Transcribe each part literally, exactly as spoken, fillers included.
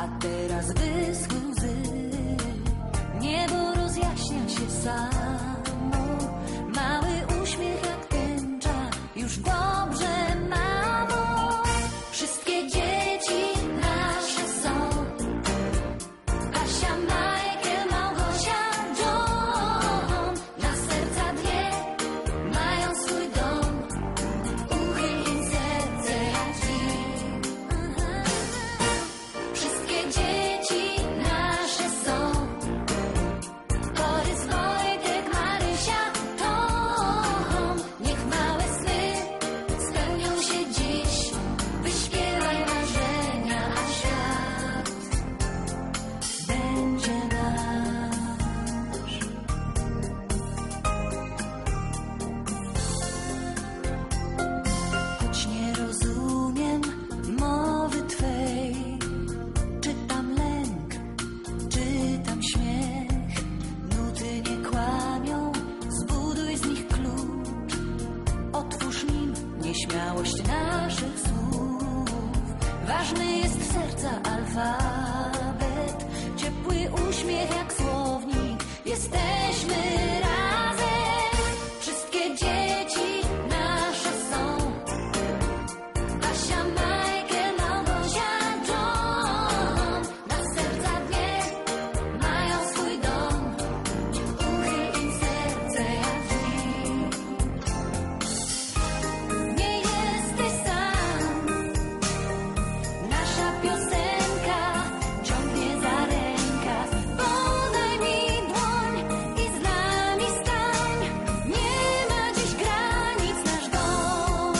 a teraz wyschły łzy. Niebo rozjaśnia się samo, mały uśmiech jak tęcza, już dobrze, mamo. Wszystkie dzieci nasze są, Asia, Michael, Małgosia, John. Na serca dwie mają swój dom, uchyl im serce jak drzwi. Wszystkie dzieci nasze są, Borys, Wojtek, Marysia, Tom. Niech małe sny spełnią się dziś, wyśpiewaj marzenia, a świat będzie nasz. Choć nie rozumiem mowy Twej, czytam lęk, czytam śmiech. Nuty nie kłamią, zbuduj z nich klucz. Otwórz nim nieśmiałość naszych słów. Ważny jest serca alfabet, ciepły uśmiech jak słownik. Jesteśmy razem. Wszystkie dzieci nasze są, Asia, Michael, Małgosia, John. Na serca dwie mają swój dom, uchyl im serce jak drzwi. Nie jesteś sam, nasza piosenka ciągnie za rękaw. Podaj mi dłoń i z nami stań, nie ma dziś granic nasz dom.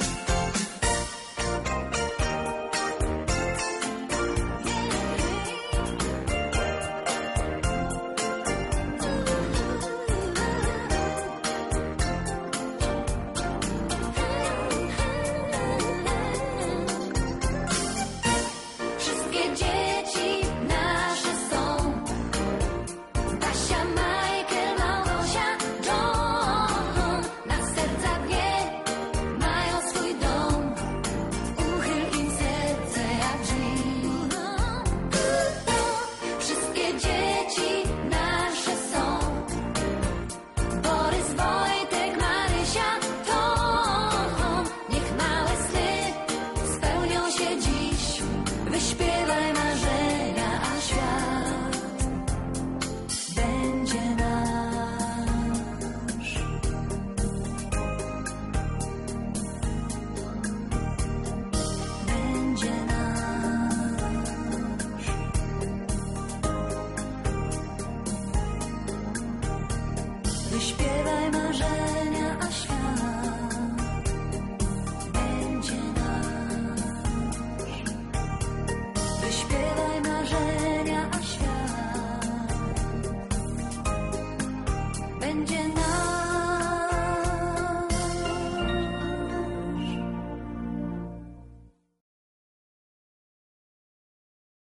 Wszystkie dzieci nasze są, Asia, Michael, Małgosia, John. Na serca dwie mają swój dom, uchyl im serce jak drzwi. Wszystkie dzieci nasze są, Borys, Wojtek, Marysia, Tom. Niech małe sny spełnią się dziś, wyśpiewaj marzenia, a świat będzie nasz. Będzie nasz. Wyśpiewaj marzenia, a świat będzie nasz. Wyśpiewaj